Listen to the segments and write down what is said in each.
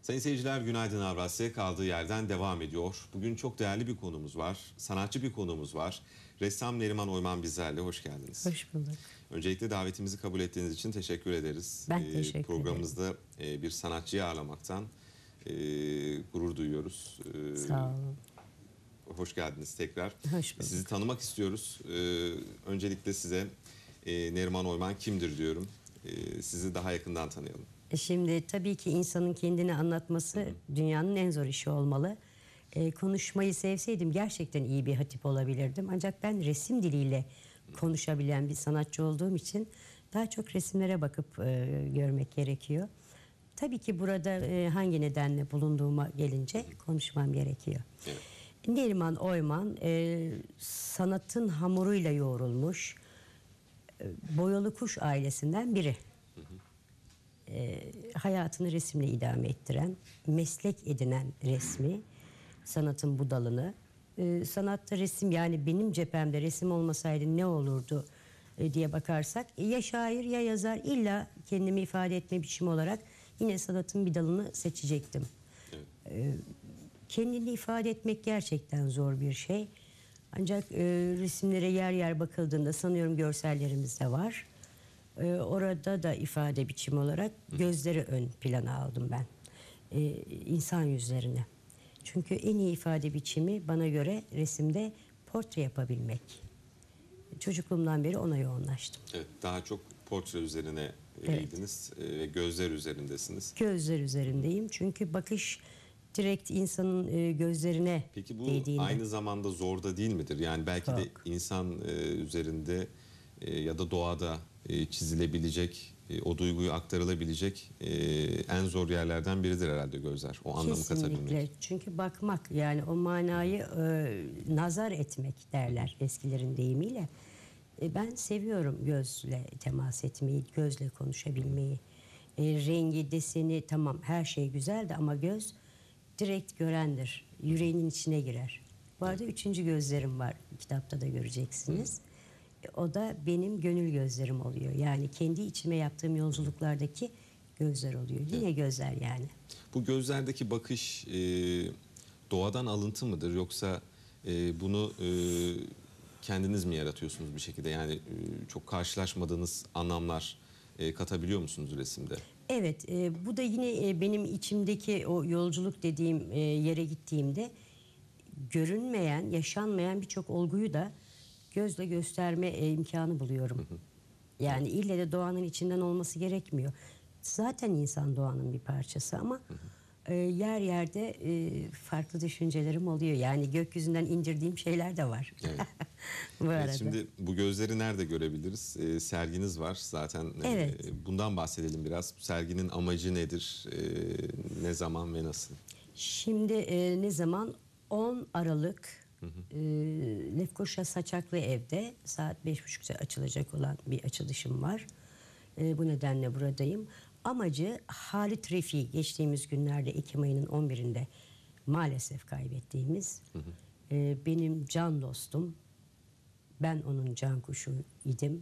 Sayın seyirciler, günaydın. Avrasya kaldığı yerden devam ediyor. Bugün çok değerli bir konumuz var. Sanatçı bir konumuz var. Ressam Neriman Oyman bizlerle. Hoş geldiniz. Hoş bulduk. Öncelikle davetimizi kabul ettiğiniz için teşekkür ederiz. Ben teşekkür Programımızda bir sanatçıyı ağırlamaktan gurur duyuyoruz. Sağ olun. Hoş geldiniz tekrar. Hoş bulduk. Sizi tanımak istiyoruz. Öncelikle size Neriman Oyman kimdir diyorum. Sizi daha yakından tanıyalım. Şimdi tabii ki insanın kendini anlatması dünyanın en zor işi olmalı. Konuşmayı sevseydim gerçekten iyi bir hatip olabilirdim. Ancak ben resim diliyle konuşabilen bir sanatçı olduğum için daha çok resimlere bakıp görmek gerekiyor. Tabii ki burada hangi nedenle bulunduğuma gelince konuşmam gerekiyor. Evet. Neriman Oyman sanatın hamuruyla yoğrulmuş boyalı kuş ailesinden biri. Hayatını resimle idame ettiren, meslek edinen resmi, sanatın bu dalını. Sanatta resim, yani benim cephemde resim olmasaydı ne olurdu diye bakarsak ya şair ya yazar, illa kendimi ifade etme biçimi olarak yine sanatın bir dalını seçecektim. Evet. Kendini ifade etmek gerçekten zor bir şey. Ancak resimlere yer yer bakıldığında, sanıyorum görsellerimiz de var. Orada da ifade biçimi olarak gözleri ön plana aldım ben. İnsan yüzlerini. Çünkü en iyi ifade biçimi bana göre resimde portre yapabilmek. Çocukluğumdan beri ona yoğunlaştım. Evet, daha çok portre üzerine eğildiniz ve gözler üzerindesiniz. Gözler üzerindeyim çünkü bakış direkt insanın gözlerine Peki bu değdiğinde. aynı zamanda zor da değil midir? Yani belki de Çok. insan üzerinde ya da doğada çizilebilecek, o duyguyu aktarılabilecek en zor yerlerden biridir herhalde gözler. O anlamı katabilmek. Kesinlikle. Çünkü bakmak, yani o manayı nazar etmek derler eskilerin deyimiyle. Ben seviyorum gözle temas etmeyi, gözle konuşabilmeyi. Rengi, deseni tamam, her şey güzeldi ama göz direkt görendir. Yüreğinin içine girer. Bu arada 3. gözlerim var. Kitapta da göreceksiniz. O da benim gönül gözlerim oluyor. Yani kendi içime yaptığım yolculuklardaki gözler oluyor. Yine gözler yani. Bu gözlerdeki bakış doğadan alıntı mıdır, yoksa bunu kendiniz mi yaratıyorsunuz bir şekilde? Yani çok karşılaşmadığınız anlamlar katabiliyor musunuz resimde? Evet, bu da yine benim içimdeki o yolculuk dediğim yere gittiğimde görünmeyen, yaşanmayan birçok olguyu da gözle gösterme imkanı buluyorum. Yani ille de doğanın içinden olması gerekmiyor. Zaten insan doğanın bir parçası ama yer yerde farklı düşüncelerim oluyor. Yani gökyüzünden indirdiğim şeyler de var. Evet. Bu arada. Evet, şimdi bu gözleri nerede görebiliriz? Serginiz var zaten. Evet. Bundan bahsedelim biraz. Serginin amacı nedir? Ne zaman ve nasıl? Şimdi ne zaman? 10 Aralık Lefkoşa Saçaklı Ev'de saat 5.30'da açılacak olan bir açılışım var. Bu nedenle buradayım. Amacı Halit Refi, geçtiğimiz günlerde Ekim ayının 11'inde maalesef kaybettiğimiz benim can dostum. Ben onun can kuşu idim.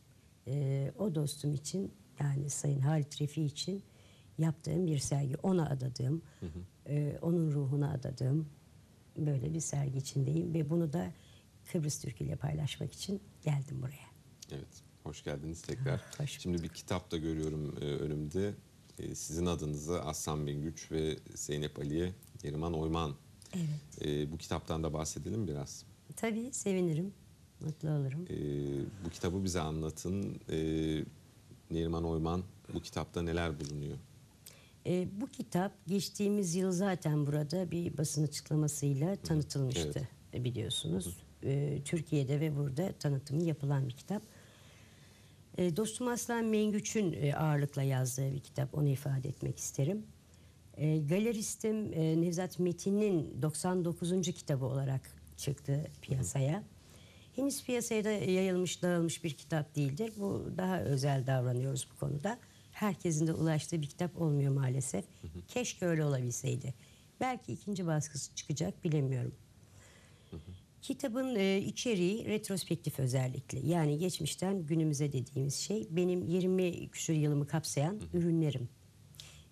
O dostum için, yani Sayın Halit Refi için yaptığım bir sergi. Ona adadığım, onun ruhuna adadığım böyle bir sergi içindeyim ve bunu da Kıbrıs Türk'ü ile paylaşmak için geldim buraya. Evet, hoş geldiniz tekrar. Hoş Şimdi bir kitap da görüyorum önümde. Sizin adınıza Aslan Bingüç ve Zeynep Ali'ye Neriman Oyman. Evet. Bu kitaptan da bahsedelim biraz. Tabii, sevinirim, mutlu olurum. Bu kitabı bize anlatın. Neriman Oyman, bu kitapta neler bulunuyor? Bu kitap geçtiğimiz yıl zaten burada bir basın açıklamasıyla tanıtılmıştı, biliyorsunuz. Türkiye'de ve burada tanıtımı yapılan bir kitap. Dostum Aslan Mengüç'ün ağırlıkla yazdığı bir kitap, onu ifade etmek isterim. Galeristim Nevzat Metin'in 99. kitabı olarak çıktı piyasaya. Henüz piyasaya da yayılmış, dağılmış bir kitap değildir. Bu daha özel davranıyoruz bu konuda. Herkesin de ulaştığı bir kitap olmuyor maalesef. Keşke öyle olabilseydi. Belki 2. baskısı çıkacak, bilemiyorum. Kitabın içeriği retrospektif özellikle. Yani geçmişten günümüze dediğimiz şey. Benim 20 küsur yılımı kapsayan ürünlerim.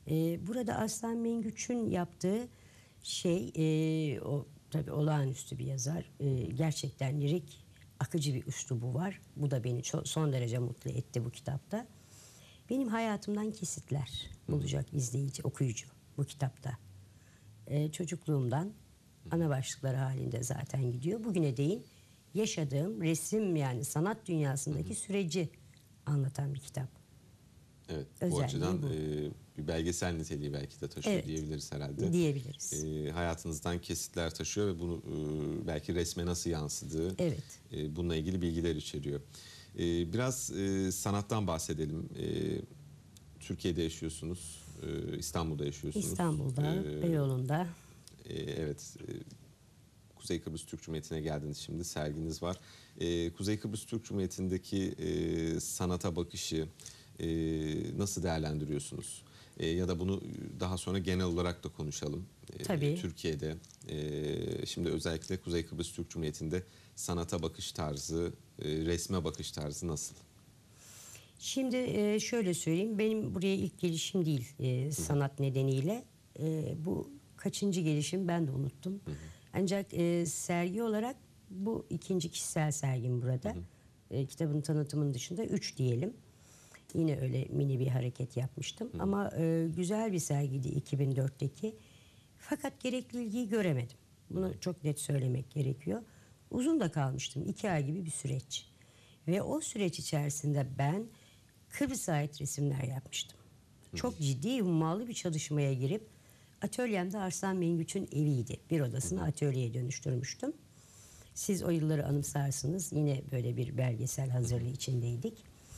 Burada Arslan Mengüç'ün yaptığı şey, o tabii olağanüstü bir yazar. Gerçekten lirik, akıcı bir üslubu var. Bu da beni son derece mutlu etti bu kitapta. Benim hayatımdan kesitler bulacak izleyici, okuyucu bu kitapta. Çocukluğumdan ana başlıkları halinde zaten gidiyor. Bugüne değin yaşadığım resim, yani sanat dünyasındaki süreci anlatan bir kitap. Evet, bu Özelliği açıdan bu. Bir belgesel niteliği belki de taşıyor Evet, diyebiliriz herhalde. diyebiliriz. Hayatınızdan kesitler taşıyor ve bunu belki resme nasıl yansıdığı, Evet. bununla ilgili bilgiler içeriyor. Biraz sanattan bahsedelim. Türkiye'de yaşıyorsunuz, İstanbul'da yaşıyorsunuz. İstanbul'da, Beyoğlu'nda. Evet, Kuzey Kıbrıs Türk Cumhuriyeti'ne geldiniz şimdi, serginiz var. Kuzey Kıbrıs Türk Cumhuriyeti'ndeki sanata bakışı nasıl değerlendiriyorsunuz? Ya da bunu daha sonra genel olarak da konuşalım. Tabii. Türkiye'de, şimdi özellikle Kuzey Kıbrıs Türk Cumhuriyeti'nde sanata bakış tarzı, resme bakış tarzı nasıl? Şimdi şöyle söyleyeyim, benim buraya ilk gelişim değil sanat nedeniyle. Bu kaçıncı gelişim ben de unuttum. Ancak sergi olarak bu ikinci kişisel sergim burada. Kitabın tanıtımının dışında 3 diyelim. Yine öyle mini bir hareket yapmıştım. Ama güzel bir sergiydi 2004'teki. Fakat gerekli ilgiyi göremedim. Bunu çok net söylemek gerekiyor. Uzun da kalmıştım. 2 ay gibi bir süreç. Ve o süreç içerisinde ben Kıbrıs'a ait resimler yapmıştım. Çok ciddi, hummalı bir çalışmaya girip atölyemde Arslan Mengüç'ün eviydi. Bir odasını atölyeye dönüştürmüştüm. Siz o yılları anımsarsınız. Yine böyle bir belgesel hazırlığı içindeydik.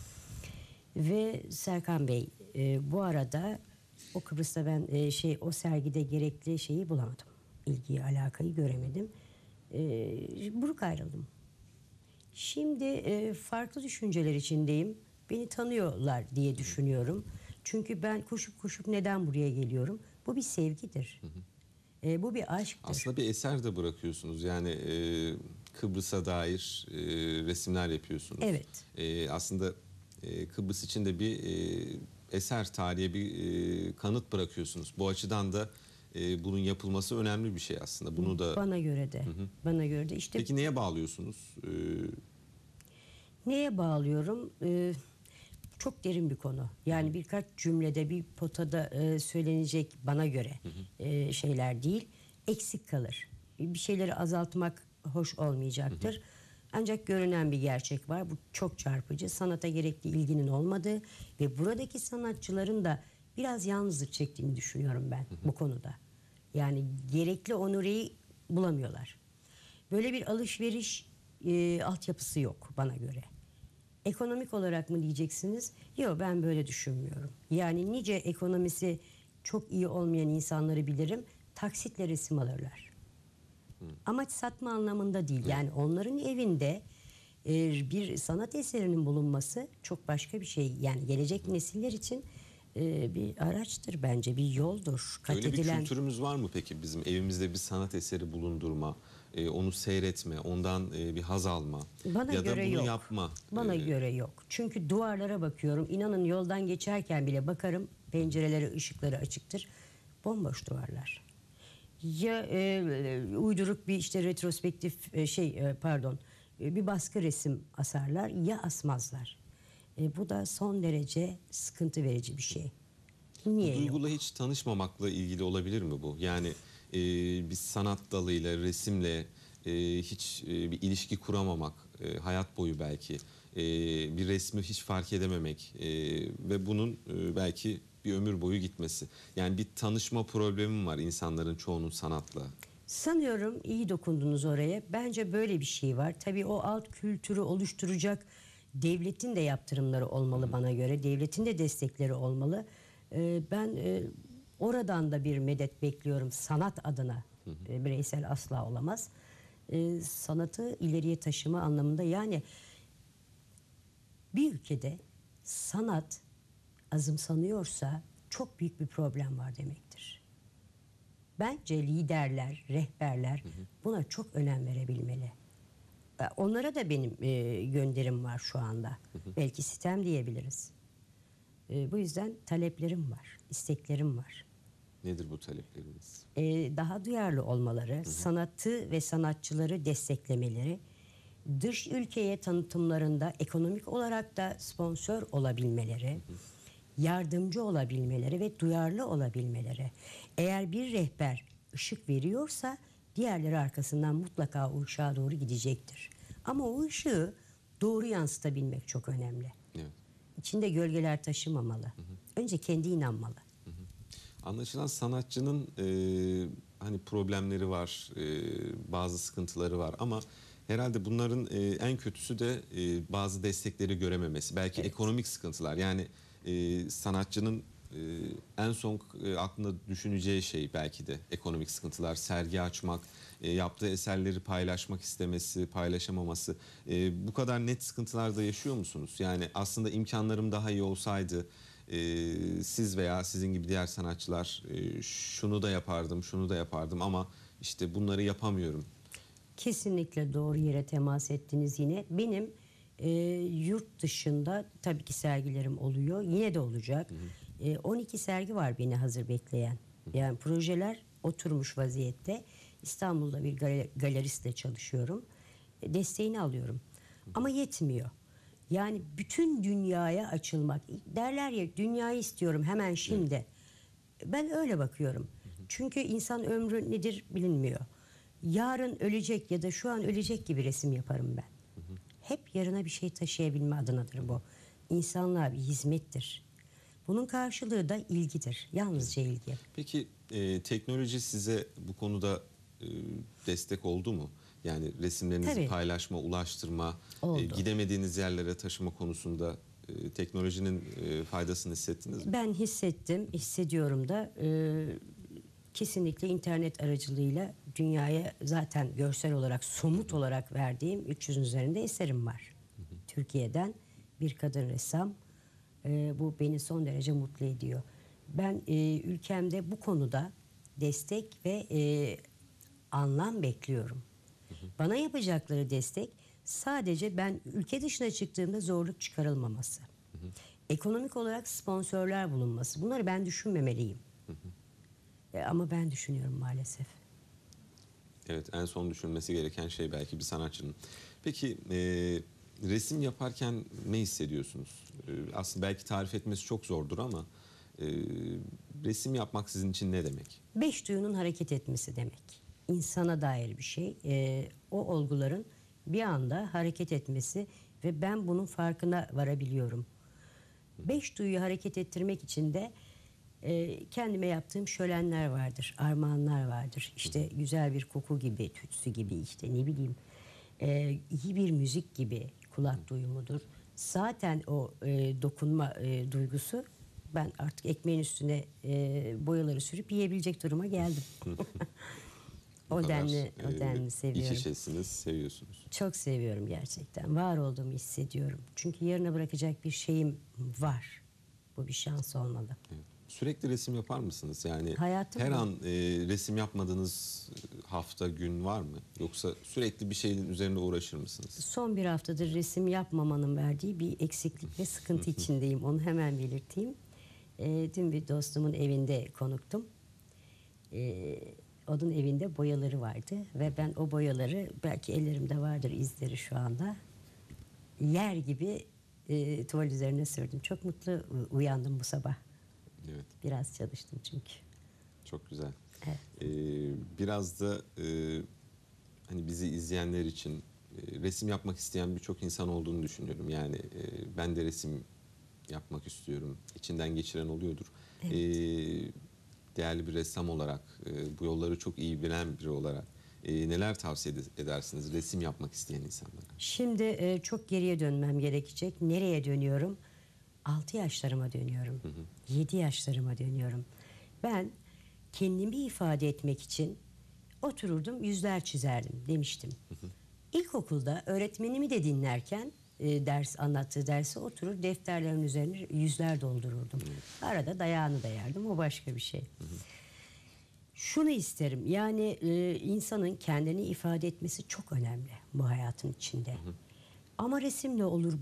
Ve Serkan Bey, bu arada o Kıbrıs'ta ben o sergide gerekli şeyi bulamadım. İlgiyi, alakayı göremedim. Buruk ayrıldım. Şimdi farklı düşünceler içindeyim. Beni tanıyorlar diye düşünüyorum. Çünkü ben koşup neden buraya geliyorum? Bu bir sevgidir. Bu bir aşktır. Aslında bir eser de bırakıyorsunuz. Yani Kıbrıs'a dair resimler yapıyorsunuz. Evet. Aslında Kıbrıs için de bir eser, tarihe bir kanıt bırakıyorsunuz. Bu açıdan da bunun yapılması önemli bir şey aslında. Bunu da Bana göre de. Bana göre de. İşte peki neye bağlıyorsunuz? neye bağlıyorum? Çok derin bir konu. Yani birkaç cümlede, bir potada söylenecek bana göre şeyler değil. Eksik kalır. Bir şeyleri azaltmak hoş olmayacaktır. Ancak görünen bir gerçek var. Bu çok çarpıcı. Sanata gerekli ilginin olmadığı ve buradaki sanatçıların da biraz yalnızlık çektiğini düşünüyorum ben bu konuda. Yani gerekli onureyi bulamıyorlar. Böyle bir alışveriş altyapısı yok bana göre. Ekonomik olarak mı diyeceksiniz? Yok, ben böyle düşünmüyorum. Yani nice ekonomisi çok iyi olmayan insanları bilirim. Taksitle resim alırlar. Amaç satma anlamında değil. Yani onların evinde bir sanat eserinin bulunması çok başka bir şey. Yani gelecek nesiller için bir araçtır bence, bir yoldur. Öyle bir kültürümüz var mı peki bizim evimizde bir sanat eseri bulundurma, onu seyretme, ondan bir haz alma Bana ya da göre bunu yok. yapma? Bana göre yok. Çünkü duvarlara bakıyorum. İnanın yoldan geçerken bile bakarım. Pencereleri, ışıkları açıktır. Bomboş duvarlar. Ya uyduruk bir işte retrospektif bir baskı resim asarlar ya asmazlar. Bu da son derece sıkıntı verici bir şey. Bu Niye yok? duyguyla hiç tanışmamakla ilgili olabilir mi bu? Yani bir sanat dalıyla, resimle hiç bir ilişki kuramamak, hayat boyu belki bir resmi hiç fark edememek ve bunun belki bir ömür boyu gitmesi. Yani bir tanışma problemi var insanların çoğunun sanatla. Sanıyorum iyi dokundunuz oraya. Bence böyle bir şey var. Tabii o alt kültürü oluşturacak devletin de yaptırımları olmalı bana göre. Devletin de destekleri olmalı. Ben oradan da bir medet bekliyorum sanat adına. Bireysel asla olamaz. Sanatı ileriye taşıma anlamında, yani bir ülkede sanat azımsanıyorsa çok büyük bir problem var demektir. Bence liderler, rehberler buna çok önem verebilmeli. Onlara da benim gönderim var şu anda. Belki sitem diyebiliriz. Bu yüzden taleplerim var, isteklerim var. Nedir bu talepleriniz? Daha duyarlı olmaları, sanatı ve sanatçıları desteklemeleri, dış ülkeye tanıtımlarında ekonomik olarak da sponsor olabilmeleri, yardımcı olabilmeleri ve duyarlı olabilmeleri. Eğer bir rehber ışık veriyorsa diğerleri arkasından mutlaka o ışığa doğru gidecektir. Ama o ışığı doğru yansıtabilmek çok önemli. Evet. İçinde gölgeler taşımamalı. Önce kendi inanmalı. Anlaşılan sanatçının hani problemleri var, bazı sıkıntıları var ama herhalde bunların en kötüsü de bazı destekleri görememesi. Belki ekonomik sıkıntılar. Yani sanatçının en son aklında düşüneceği şey belki de ekonomik sıkıntılar, sergi açmak, yaptığı eserleri paylaşmak istemesi, paylaşamaması. Bu kadar net sıkıntılar da yaşıyor musunuz? Yani aslında imkanlarım daha iyi olsaydı siz veya sizin gibi diğer sanatçılar şunu da yapardım, şunu da yapardım ama işte bunları yapamıyorum. Kesinlikle doğru yere temas ettiniz yine. Benim yurt dışında tabii ki sergilerim oluyor. Yine de olacak. 12 sergi var beni hazır bekleyen. Yani projeler oturmuş vaziyette. İstanbul'da bir galeristle çalışıyorum. Desteğini alıyorum. Ama yetmiyor. Yani bütün dünyaya açılmak. Derler ya, dünyayı istiyorum hemen şimdi. Ben öyle bakıyorum. Çünkü insan ömrü nedir bilinmiyor. Yarın ölecek ya da şu an ölecek gibi resim yaparım ben. Hep yarına bir şey taşıyabilme adınadır bu. İnsanlığa bir hizmettir. Bunun karşılığı da ilgidir. Yalnızca ilgi. Peki teknoloji size bu konuda destek oldu mu? Yani resimlerinizi Tabii. paylaşma, ulaştırma, Oldu. gidemediğiniz yerlere taşıma konusunda teknolojinin faydasını hissettiniz mi? Ben hissettim, hissediyorum da. Kesinlikle internet aracılığıyla dünyaya zaten görsel olarak, somut olarak verdiğim 300'ün üzerinde eserim var. Türkiye'den bir kadın ressam. Bu beni son derece mutlu ediyor. Ben ülkemde bu konuda destek ve anlam bekliyorum. Bana yapacakları destek sadece ben ülke dışına çıktığımda zorluk çıkarılmaması. Ekonomik olarak sponsorlar bulunması. Bunları ben düşünmemeliyim. Ama ben düşünüyorum maalesef. Evet, en son düşünmesi gereken şey belki bir sanatçının. Peki resim yaparken ne hissediyorsunuz? Aslında belki tarif etmesi çok zordur ama resim yapmak sizin için ne demek? 5 duyunun hareket etmesi demek. İnsana dair bir şey. O olguların bir anda hareket etmesi ve ben bunun farkına varabiliyorum. 5 duyuyu hareket ettirmek için de kendime yaptığım şölenler vardır, armağanlar vardır. İşte güzel bir koku gibi, tütsü gibi, işte ne bileyim, iyi bir müzik gibi kulak duyumudur. Zaten o dokunma duygusu, ben artık ekmeğin üstüne boyaları sürüp yiyebilecek duruma geldim. O denli seviyorum. İç içesiniz, seviyorsunuz. Çok seviyorum gerçekten. Var olduğumu hissediyorum. Çünkü yarına bırakacak bir şeyim var. Bu bir şans olmalı. Evet. Sürekli resim yapar mısınız? Yani Hayatım her bu. an resim yapmadığınız hafta, gün var mı? Yoksa sürekli bir şeyin üzerinde uğraşır mısınız? Son bir haftadır resim yapmamanın verdiği bir eksiklik ve sıkıntı içindeyim. Onu hemen belirteyim. Dün bir dostumun evinde konuktum. Onun evinde boyaları vardı ve ben o boyaları, belki ellerimde vardır izleri şu anda, yer gibi tuval üzerine sürdüm. Çok mutlu uyandım bu sabah. Evet, Biraz çalıştım çünkü. çok güzel. Evet. Biraz da hani bizi izleyenler için resim yapmak isteyen birçok insan olduğunu düşünüyorum. Yani ben de resim yapmak istiyorum. İçinden geçiren oluyordur. Değerli bir ressam olarak, bu yolları çok iyi bilen biri olarak neler tavsiye edersiniz resim yapmak isteyen insanlara? Şimdi çok geriye dönmem gerekecek. Nereye dönüyorum? 6 yaşlarıma dönüyorum. 7 yaşlarıma dönüyorum. Ben kendimi ifade etmek için otururdum, yüzler çizerdim demiştim. İlkokulda öğretmenimi de dinlerken anlattığı dersi oturur defterlerin üzerine yüzler doldururdum. Arada dayağını da yerdim, o başka bir şey. Şunu isterim, yani insanın kendini ifade etmesi çok önemli bu hayatın içinde. Ama resimle olur bu,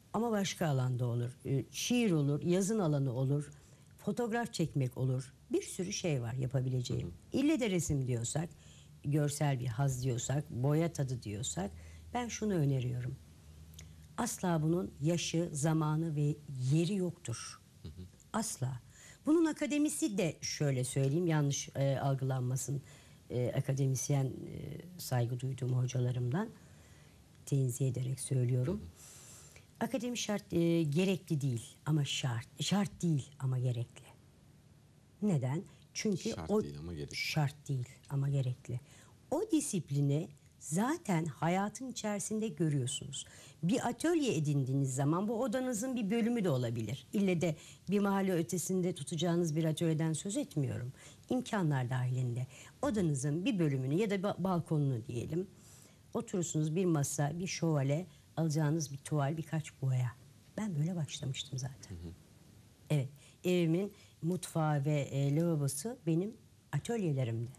Ama başka alanda olur. Şiir olur, yazın alanı olur, fotoğraf çekmek olur. Bir sürü şey var yapabileceğim. İlle de resim diyorsak, görsel bir haz diyorsak, boya tadı diyorsak ben şunu öneriyorum. Asla bunun yaşı, zamanı ve yeri yoktur. Asla. Bunun akademisi de şöyle söyleyeyim, yanlış algılanmasın. Akademisyen saygı duyduğum hocalarımdan tenzih ederek söylüyorum. Akademi şart gerekli değil ama şart. Şart değil ama gerekli. Neden? Çünkü Şart o değil ama gerekli. şart değil ama gerekli. O disiplini zaten hayatın içerisinde görüyorsunuz. Bir atölye edindiğiniz zaman bu odanızın bir bölümü de olabilir. İlle de bir mahalle ötesinde tutacağınız bir atölyeden söz etmiyorum. İmkanlar dahilinde. Odanızın bir bölümünü ya da balkonunu diyelim. Oturursunuz, bir masa, bir şövalye, alacağınız bir tuval, birkaç boya. Ben böyle başlamıştım zaten. Evet, evimin mutfağı ve lavabosu benim atölyelerimdi.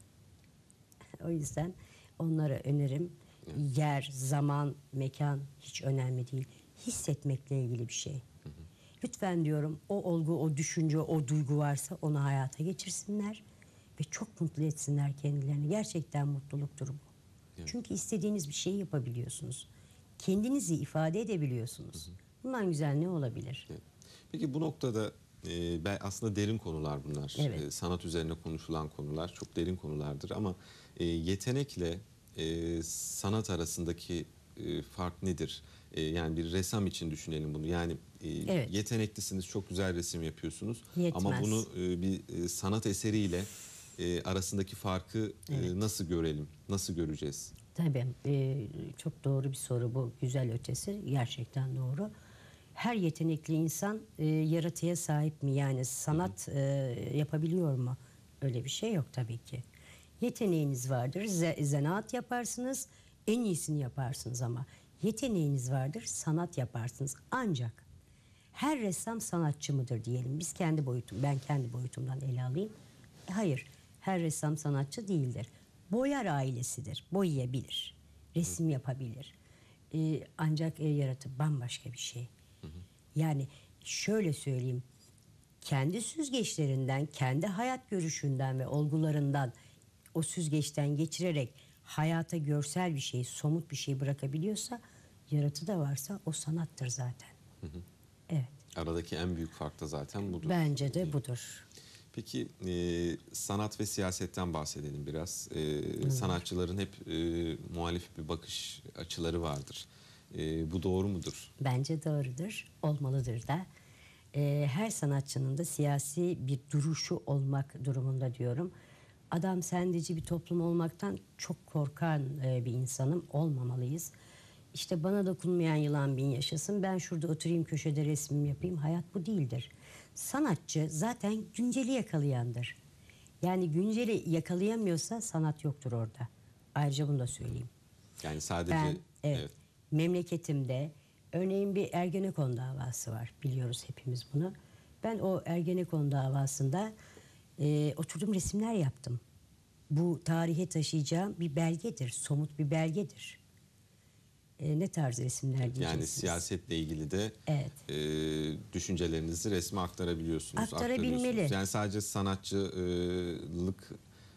O yüzden onlara önerim. Yer, zaman, mekan hiç önemli değil. Hissetmekle ilgili bir şey. Lütfen diyorum, o olgu, o düşünce, o duygu varsa onu hayata geçirsinler ve çok mutlu etsinler kendilerini. Gerçekten mutluluktur bu. Çünkü istediğiniz bir şeyi yapabiliyorsunuz. Kendinizi ifade edebiliyorsunuz. Bundan güzel ne olabilir? Peki bu noktada aslında derin konular bunlar. Evet. Sanat üzerine konuşulan konular çok derin konulardır ama yetenekle sanat arasındaki fark nedir? Yani bir ressam için düşünelim bunu. Yani Evet. yeteneklisiniz, çok güzel resim yapıyorsunuz. Yetmez. Ama bunu bir sanat eseriyle arasındaki farkı nasıl görelim, nasıl göreceğiz? Tabii, çok doğru bir soru bu, güzel ötesi, gerçekten doğru. Her yetenekli insan yaratıya sahip mi? Yani sanat yapabiliyor mu? Öyle bir şey yok tabii ki. Yeteneğiniz vardır, zanaat yaparsınız, en iyisini yaparsınız ama yeteneğiniz vardır, sanat yaparsınız. Ancak her ressam sanatçı mıdır diyelim. Ben kendi boyutumdan ele alayım. Hayır, her ressam sanatçı değildir. Boyar ailesidir, boyayabilir, resim yapabilir. Ancak yaratı bambaşka bir şey. Yani şöyle söyleyeyim, kendi süzgeçlerinden, kendi hayat görüşünden ve olgularından o süzgeçten geçirerek hayata görsel bir şey, somut bir şey bırakabiliyorsa, yaratı da varsa o sanattır zaten. Evet. Aradaki en büyük fark da zaten budur. Bence de budur. Peki sanat ve siyasetten bahsedelim biraz. Sanatçıların hep muhalif bir bakış açıları vardır. Bu doğru mudur? Bence doğrudur, olmalıdır da. Her sanatçının da siyasi bir duruşu olmak durumunda diyorum. Adam sendeci bir toplum olmaktan çok korkan bir insanım, olmamalıyız. İşte bana dokunmayan yılan bin yaşasın, ben şurada oturayım köşede resmimi yapayım. Hayat bu değildir. Sanatçı zaten günceli yakalayandır. Yani günceli yakalayamıyorsa sanat yoktur orada. Ayrıca bunu da söyleyeyim. Yani sadece Evet, memleketimde örneğin bir Ergenekon davası var. Biliyoruz hepimiz bunu. Ben o Ergenekon davasında oturdum, resimler yaptım. Bu tarihe taşıyacağım bir belgedir, somut bir belgedir. Ne tarz resimler diyeceksiniz? Yani siyasetle ilgili de Evet. düşüncelerinizi resme aktarabiliyorsunuz. Aktarabilmeli. Aktarıyorsunuz. Yani sadece sanatçılık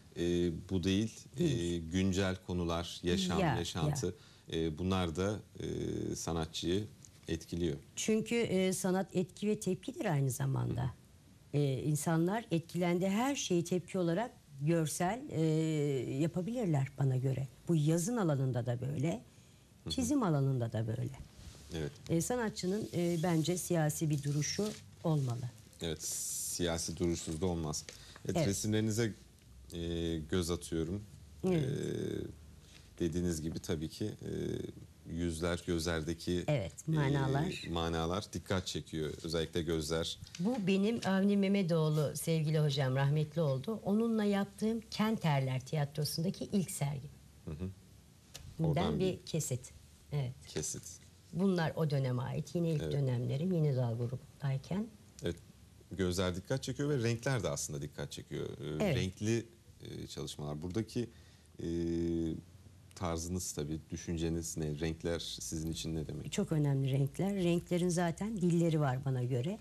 bu değil. Güncel konular, yaşam, yaşantı bunlar da sanatçıyı etkiliyor. Çünkü sanat etki ve tepkidir aynı zamanda. İnsanlar etkilendiği her şeyi tepki olarak görsel yapabilirler bana göre. Bu yazın alanında da böyle, çizim alanında da böyle. Evet. Sanatçının bence siyasi bir duruşu olmalı. Evet, siyasi duruşsuz da olmaz. Evet. Resimlerinize göz atıyorum. Dediğiniz gibi tabii ki yüzler, gözlerdeki manalar dikkat çekiyor. Özellikle gözler. Bu benim Avni Mehmetoğlu sevgili hocam, rahmetli oldu. Onunla yaptığım Kenterler Tiyatrosu'ndaki ilk sergi. Buradan bir kesit. Evet. Kesit. Bunlar o döneme ait. Yine ilk dönemlerim, yine dal grubundayken. Evet. Gözler dikkat çekiyor ve renkler de aslında dikkat çekiyor. Evet. Renkli çalışmalar. Buradaki tarzınız tabii, düşünceniz ne? Renkler sizin için ne demek? Çok önemli renkler. Renklerin zaten dilleri var bana göre.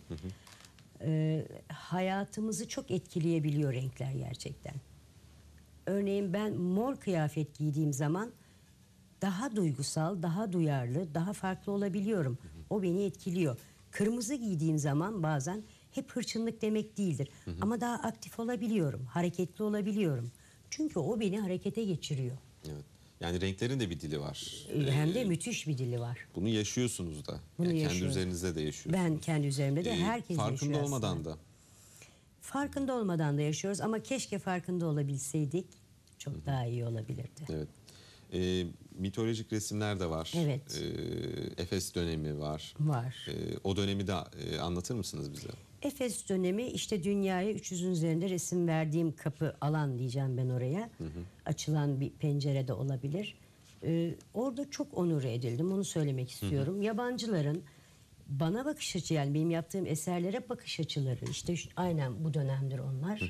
Hayatımızı çok etkileyebiliyor renkler gerçekten. Örneğin ben mor kıyafet giydiğim zaman daha duygusal, daha duyarlı, daha farklı olabiliyorum. O beni etkiliyor. Kırmızı giydiğim zaman bazen hep hırçınlık demek değildir. Ama daha aktif olabiliyorum, hareketli olabiliyorum. Çünkü o beni harekete geçiriyor. Evet. Yani renklerin de bir dili var. Hem de müthiş bir dili var. Bunu yaşıyorsunuz da. Bunu Yani kendi yaşıyorum. üzerinizde de yaşıyorsunuz. Ben kendi üzerimde de herkes yaşıyor Farkında olmadan aslında. da. Farkında olmadan da yaşıyoruz ama keşke farkında olabilseydik çok daha iyi olabilirdi. Evet. Mitolojik resimler de var. Evet. Efes dönemi var. Var. O dönemi de anlatır mısınız bize? Efes dönemi işte dünyaya 300'ün üzerinde resim verdiğim kapı alan diyeceğim ben oraya. Açılan bir pencere de olabilir. Orada çok onur edildim, onu söylemek istiyorum. Yabancıların bana bakış açı, yani benim yaptığım eserlere bakış açıları işte aynen bu dönemdir onlar.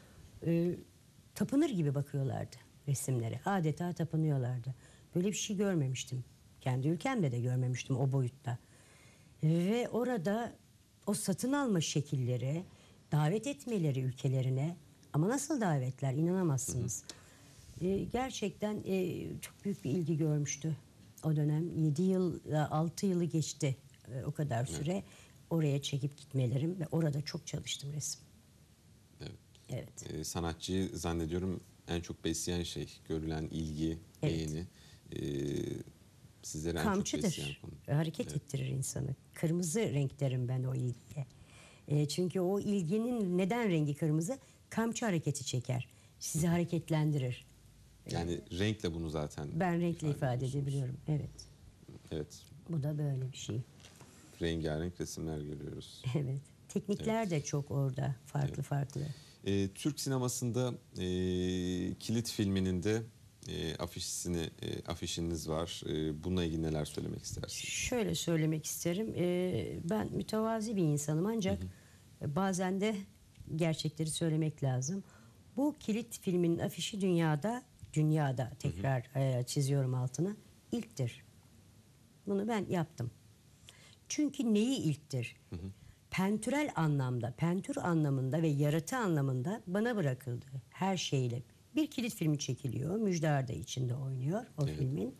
Tapınır gibi bakıyorlardı resimlere. Adeta tapınıyorlardı. Böyle bir şey görmemiştim. Kendi ülkemde de görmemiştim o boyutta. Ve orada o satın alma şekilleri, davet etmeleri ülkelerine, ama nasıl davetler inanamazsınız. Gerçekten çok büyük bir ilgi görmüştü o dönem. 7 yıl, 6 yılı geçti o kadar süre. Oraya çekip gitmelerim ve orada çok çalıştım resim. Evet. Evet. Sanatçıyı zannediyorum en çok besleyen şey, görülen ilgi, Evet. beğeni. Sizleri en çok besleyen Kamçıdır. konu. Hareket ettirir insanı. Kırmızı renk derim ben o ilgiye. Çünkü o ilginin neden rengi kırmızı? Kamçı hareketi çeker. Sizi hareketlendirir. Yani renkle bunu zaten Ben renkle ifade ediyorsunuz. edebiliyorum. Evet. Evet. Bu da böyle bir şey. Rengarenk resimler görüyoruz. Evet. Teknikler de çok orada farklı farklı. Türk sinemasında Kilit filminin de afişiniz var. Bununla ilgili neler söylemek istersiniz? Şöyle söylemek isterim. Ben mütevazi bir insanım ancak bazen de gerçekleri söylemek lazım. Bu Kilit filminin afişi dünyada tekrar çiziyorum altına, ilktir. Bunu ben yaptım. Çünkü neyi ilktir? Pentürel anlamda, pentür anlamında ve yaratı anlamında bana bırakıldı her şeyle. Bir Kilit filmi çekiliyor. Müjdar da içinde oynuyor o filmin.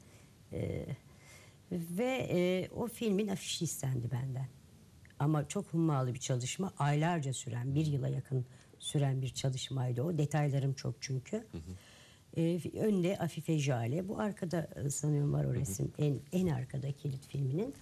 Ve o filmin afişi istendi benden. Ama çok hummalı bir çalışma. Aylarca süren, bir yıla yakın süren bir çalışmaydı o. Detaylarım çok çünkü. Önde Afife Jale. Bu arkada sanıyorum var o resim. En arkada Kilit filminin.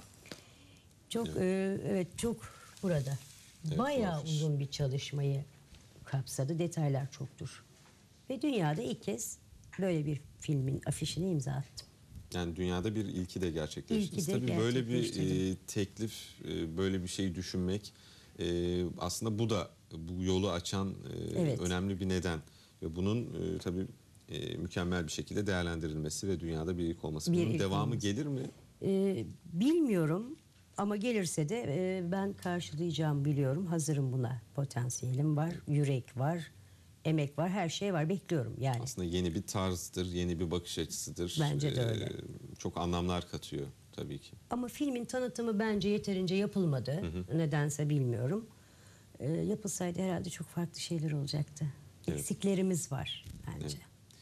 Çok evet çok burada. Evet, Bayağı afiş. uzun bir çalışmayı kapsadı. Detaylar çoktur. Ve dünyada ilk kez böyle bir filmin afişine imza attım. Yani dünyada bir ilki de gerçekleştiniz. İlki de Tabii böyle bir gerçekleştirdim. teklif, böyle bir şey düşünmek aslında bu yolu açan Evet. önemli bir neden. Ve bunun tabii mükemmel bir şekilde değerlendirilmesi ve dünyada bir ilk olması. Bir Bunun ilk devamı olması. gelir mi? Bilmiyorum ama gelirse de ben karşılayacağımı biliyorum. Hazırım buna. Potansiyelim var, yürek var, emek var, her şey var. Bekliyorum yani. Aslında yeni bir tarzdır, yeni bir bakış açısıdır. Bence de öyle. Çok anlamlar katıyor tabii ki. Ama filmin tanıtımı bence yeterince yapılmadı. Nedense bilmiyorum. Yapılsaydı herhalde çok farklı şeyler olacaktı. Evet. Eksiklerimiz var bence.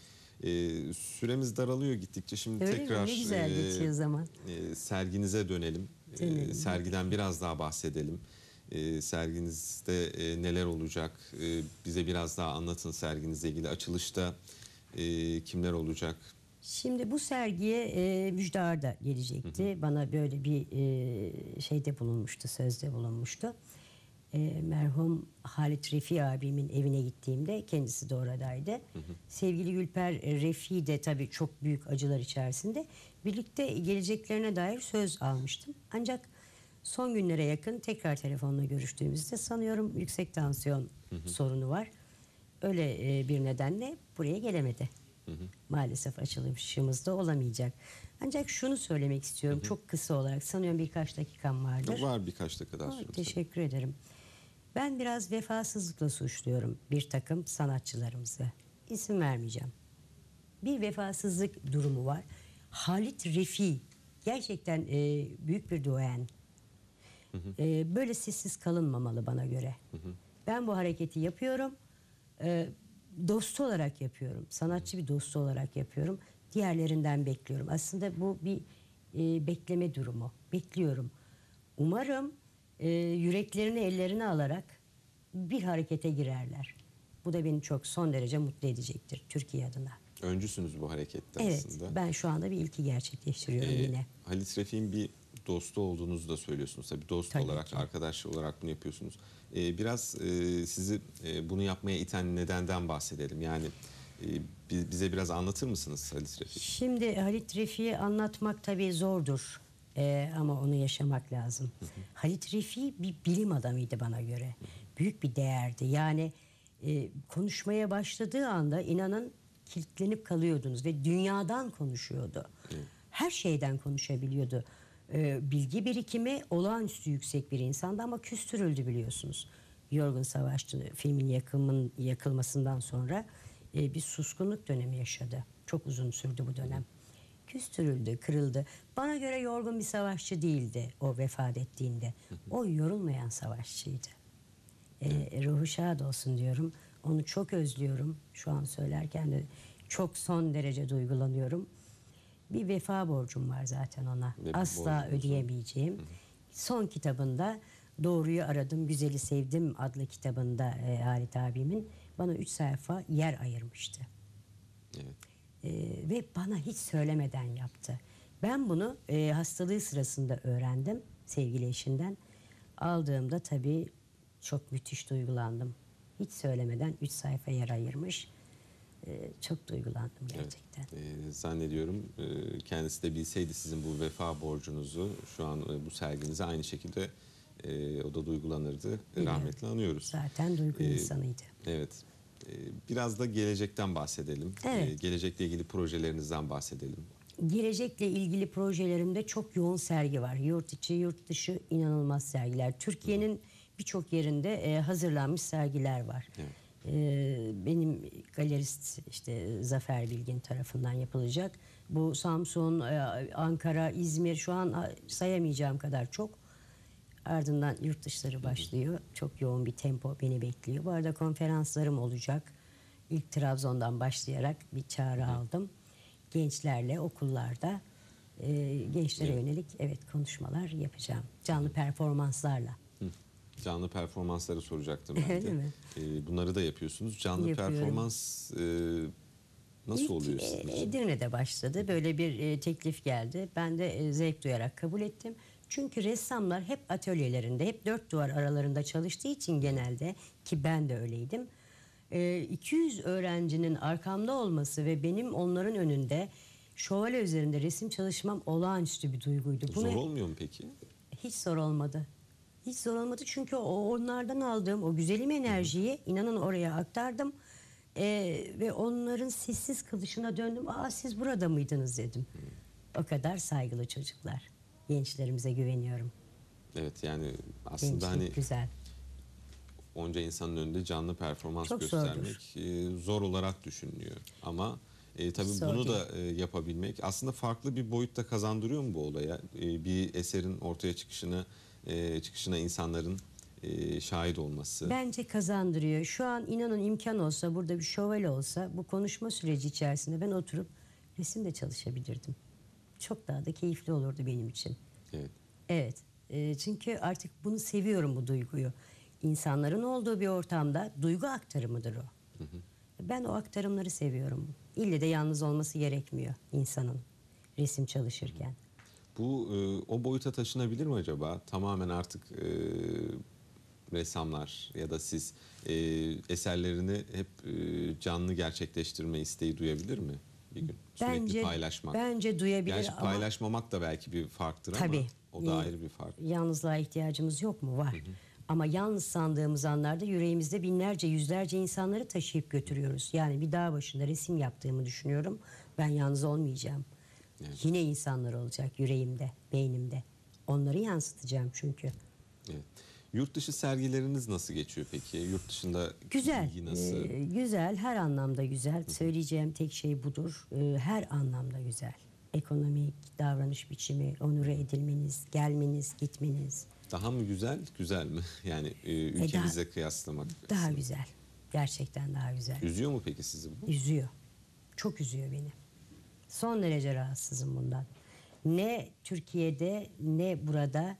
Süremiz daralıyor gittikçe. Şimdi Öyle mi? tekrar Ne güzel geçiyor zaman. serginize dönelim. Sergiden biraz daha bahsedelim. Serginizde neler olacak? Bize biraz daha anlatın serginizle ilgili. Açılışta kimler olacak? Şimdi bu sergiye Müjdar da gelecekti. Bana böyle bir şeyde bulunmuştu, sözde bulunmuştu. Merhum Halit Refi abimin evine gittiğimde kendisi de oradaydı. Sevgili Gülper Refi de tabii çok büyük acılar içerisinde. Birlikte geleceklerine dair söz almıştım. Ancak son günlere yakın tekrar telefonla görüştüğümüzde sanıyorum yüksek tansiyon sorunu var. Öyle bir nedenle buraya gelemedi. Maalesef açılışımız da olamayacak. Ancak şunu söylemek istiyorum çok kısa olarak. Sanıyorum birkaç dakikam vardır. Var birkaç dakika daha süremiz. Teşekkür ederim. Ben biraz vefasızlıkla suçluyorum bir takım sanatçılarımızı. İsim vermeyeceğim. Bir vefasızlık durumu var. Halit Refi gerçekten büyük bir duayen. Böyle sessiz kalınmamalı bana göre. Ben bu hareketi yapıyorum. Dostu olarak yapıyorum. Sanatçı bir dostu olarak yapıyorum. Diğerlerinden bekliyorum. Aslında bu bir bekleme durumu. Bekliyorum. Umarım yüreklerini ellerine alarak bir harekete girerler. Bu da beni çok son derece mutlu edecektir Türkiye adına. Öncüsünüz bu harekette Evet, aslında. ben şu anda bir ilki gerçekleştiriyorum yine. Halit Refik'in bir dostu olduğunuzu da söylüyorsunuz. Tabii dost Tabii olarak, ki. arkadaş olarak bunu yapıyorsunuz. Biraz sizi bunu yapmaya iten nedenden bahsedelim. Yani bize biraz anlatır mısınız Halit Refik? Şimdi Halit Refik'i anlatmak tabii zordur. Ama onu yaşamak lazım. Halit Refik bir bilim adamıydı bana göre. Büyük bir değerdi. Yani konuşmaya başladığı anda inanın kilitlenip kalıyordunuz ve dünyadan konuşuyordu. Her şeyden konuşabiliyordu. Bilgi birikimi olağanüstü yüksek bir insandı ama küstürüldü biliyorsunuz. Yorgun Savaşçı filmin yakılmasından sonra bir suskunluk dönemi yaşadı. Çok uzun sürdü bu dönem. Küstürüldü, kırıldı. Bana göre yorgun bir savaşçı değildi o vefat ettiğinde. O yorulmayan savaşçıydı. Ruhu şad olsun diyorum. Onu çok özlüyorum. Şu an söylerken de çok son derece duygulanıyorum. Bir vefa borcum var zaten ona. Ve bu Asla borcunuz ödeyemeyeceğim. Son kitabında Doğruyu Aradım, Güzeli Sevdim adlı kitabında Halit abimin bana 3 sayfa yer ayırmıştı. Evet. Ve bana hiç söylemeden yaptı. Ben bunu hastalığı sırasında öğrendim sevgili eşinden. Aldığımda tabii çok müthiş duygulandım. Hiç söylemeden 3 sayfa yer ayırmış. Çok duygulandım gerçekten. Evet. Zannediyorum kendisi de bilseydi sizin bu vefa borcunuzu şu an bu serginize aynı şekilde o da duygulanırdı. Rahmetli anıyoruz. Zaten duygu insanıydı. Evet. Biraz da gelecekten bahsedelim. Evet. Gelecekle ilgili projelerinizden bahsedelim. Gelecekle ilgili projelerimde çok yoğun sergi var. Yurt içi, yurt dışı inanılmaz sergiler. Türkiye'nin birçok yerinde hazırlanmış sergiler var. Evet. Benim galerist işte Zafer Bilgin tarafından yapılacak. Bu Samsun, Ankara, İzmir şu an sayamayacağım kadar çok. Ardından yurt dışları başlıyor. Çok yoğun bir tempo beni bekliyor. Bu arada konferanslarım olacak. İlk Trabzon'dan başlayarak bir çağrı aldım. Gençlerle okullarda gençlere yönelik konuşmalar yapacağım. Canlı performanslarla. Canlı performansları soracaktım ben de. Öyle mi? Bunları da yapıyorsunuz. Canlı Yapıyorum. performans nasıl İlk oluyor sizin için? Edirne'de başladı. Böyle bir teklif geldi. Ben de zevk duyarak kabul ettim. Çünkü ressamlar hep atölyelerinde, hep dört duvar aralarında çalıştığı için genelde, ki ben de öyleydim. 200 öğrencinin arkamda olması ve benim onların önünde şövalye üzerinde resim çalışmam olağanüstü bir duyguydu. Zor olmuyor mu peki? Hiç zor olmadı. Hiç zor olmadı çünkü onlardan aldığım o güzelim enerjiyi inanın oraya aktardım. Ve onların sessiz kılışına döndüm. Aa, siz burada mıydınız dedim. O kadar saygılı çocuklar. Gençlerimize güveniyorum. Evet, yani aslında Gençlik hani güzel. onca insanın önünde canlı performans Çok göstermek zor olarak düşünülüyor. Ama tabii Zor bunu değil. da yapabilmek aslında farklı bir boyutta kazandırıyor mu bu olaya? Bir eserin ortaya çıkışına insanların şahit olması. Bence kazandırıyor. Şu an inanın imkan olsa, burada bir şövalye olsa bu konuşma süreci içerisinde ben oturup resimde çalışabilirdim. Çok daha da keyifli olurdu benim için. Evet. Evet. Çünkü artık bunu seviyorum, bu duyguyu. İnsanların olduğu bir ortamda duygu aktarımıdır o. Ben o aktarımları seviyorum. İlle de yalnız olması gerekmiyor insanın resim çalışırken. Bu o boyuta taşınabilir mi acaba? Tamamen artık ressamlar ya da siz eserlerini hep canlı gerçekleştirme isteği duyabilir mi bir gün? Sürekli paylaşmak. Bence duyabilir Gerçi ama paylaşmamak da belki bir farktır tabii, ama o da ayrı bir fark. Yalnızlığa ihtiyacımız yok mu? Var. Ama yalnız sandığımız anlarda yüreğimizde binlerce, yüzlerce insanları taşıyıp götürüyoruz. Yani bir dağ başında resim yaptığımı düşünüyorum. Ben yalnız olmayacağım. Evet. Yine insanlar olacak yüreğimde, beynimde. Onları yansıtacağım çünkü. Evet. Yurt dışı sergileriniz nasıl geçiyor peki? Yurt dışında Güzel, ilgi nasıl? güzel, her anlamda güzel. Söyleyeceğim tek şey budur. Her anlamda güzel. Ekonomik, davranış biçimi, onure edilmeniz, gelmeniz, gitmeniz. Daha mı güzel, güzel mi? Yani ülkemize kıyaslamak. Daha güzel. Gerçekten daha güzel. Üzüyor mu peki sizi bu? Üzüyor. Çok üzüyor beni. Son derece rahatsızım bundan. Ne Türkiye'de ne burada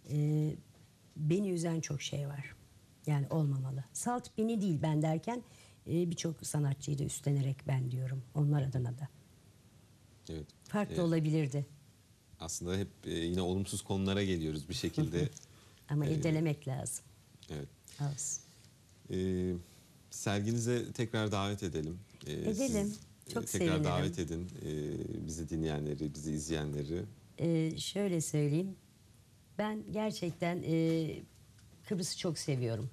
beni üzen çok şey var. Yani olmamalı. Salt beni değil ben derken birçok sanatçıyı da üstlenerek ben diyorum. Onlar adına da. Evet. Farklı olabilirdi. Aslında hep yine olumsuz konulara geliyoruz bir şekilde. Ama irdelemek lazım. Evet. Olsun. Serginize tekrar davet edelim. Edelim. Çok tekrar sevinirim. davet edin bizi dinleyenleri, bizi izleyenleri. Şöyle söyleyeyim. Ben gerçekten Kıbrıs'ı çok seviyorum.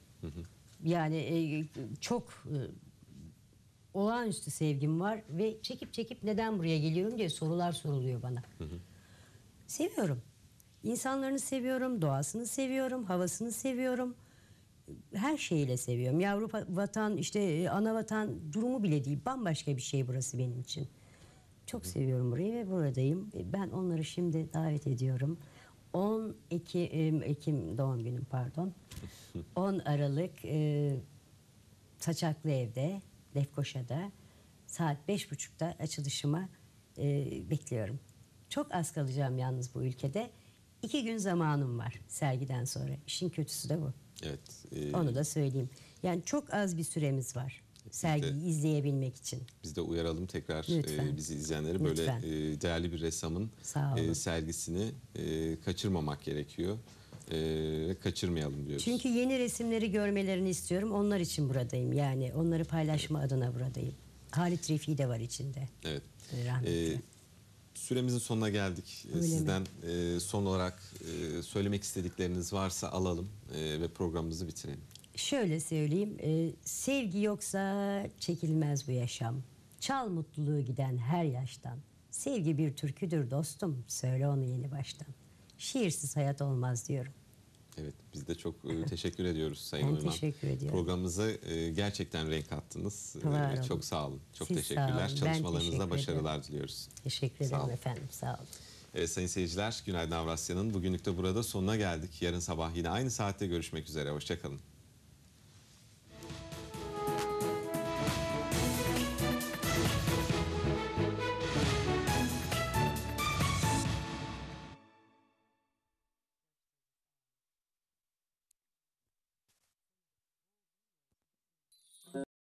Yani çok olağanüstü sevgim var ve çekip çekip neden buraya geliyorum diye sorular soruluyor bana. Seviyorum. İnsanlarını seviyorum, doğasını seviyorum, havasını seviyorum. Her şeyiyle seviyorum. Yavru vatan, işte ana vatan durumu bile değil. Bambaşka bir şey burası benim için. Çok seviyorum burayı ve buradayım. Ben onları şimdi davet ediyorum. 10 Ekim doğum günüm pardon. 10 Aralık Saçaklı Ev'de, Lefkoşa'da saat 5.30'da açılışıma bekliyorum. Çok az kalacağım yalnız bu ülkede. 2 gün zamanım var sergiden sonra. İşin kötüsü de bu. Evet. Onu da söyleyeyim. Yani çok az bir süremiz var sergiyi izleyebilmek için. Biz de uyaralım tekrar Lütfen. bizi izleyenleri Lütfen. böyle değerli bir ressamın Sağ olun. sergisini kaçırmamak gerekiyor. Kaçırmayalım diyoruz. Çünkü yeni resimleri görmelerini istiyorum. Onlar için buradayım. Yani onları paylaşma adına buradayım. Halit Refi de var içinde. Evet. Rahmetli. Süremizin sonuna geldik. Öyle Sizden son olarak söylemek istedikleriniz varsa alalım ve programımızı bitirelim. Şöyle söyleyeyim. Sevgi yoksa çekilmez bu yaşam. Çal mutluluğu giden her yaştan. Sevgi bir türküdür dostum. Söyle onu yeni baştan. Şiirsiz hayat olmaz diyorum. Evet, biz de çok teşekkür ediyoruz Sayın Ben Uyman. teşekkür ediyorum. Programımıza gerçekten renk kattınız. Var olun. Çok sağ olun. Çok Siz sağ teşekkürler. olun. Ben Çalışmalarınızda teşekkür başarılar diliyoruz. Teşekkür Sağ ederim olun. efendim. Sağ olun. Evet sayın seyirciler, Günaydın Avrasya'nın bugünlük de burada sonuna geldik. Yarın sabah yine aynı saatte görüşmek üzere. Hoşça kalın.